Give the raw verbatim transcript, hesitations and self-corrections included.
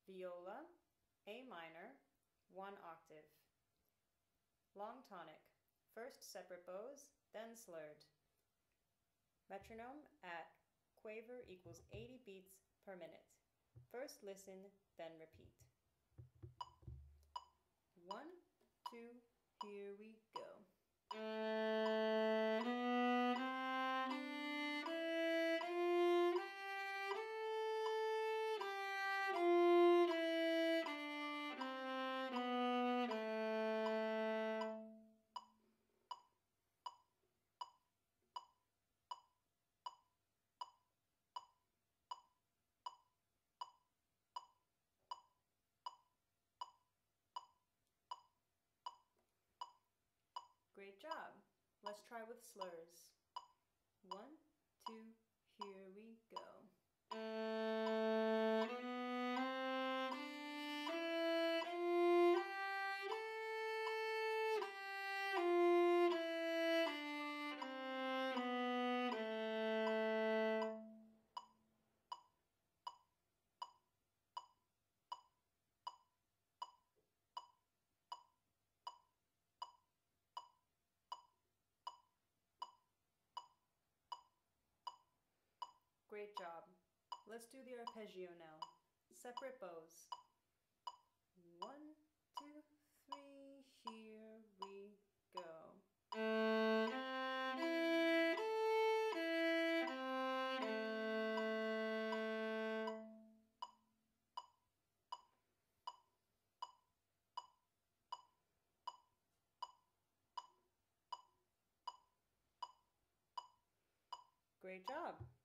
viola, A minor, one octave. Long tonic, first separate bows, then slurred. Metronome at quaver equals eighty beats per minute. First listen, then repeat. One, two, here we go. Great job. Let's try with slurs. One, two, here we go. Great job. Let's do the arpeggio now. Separate bows. One, two, three, here we go. Great job.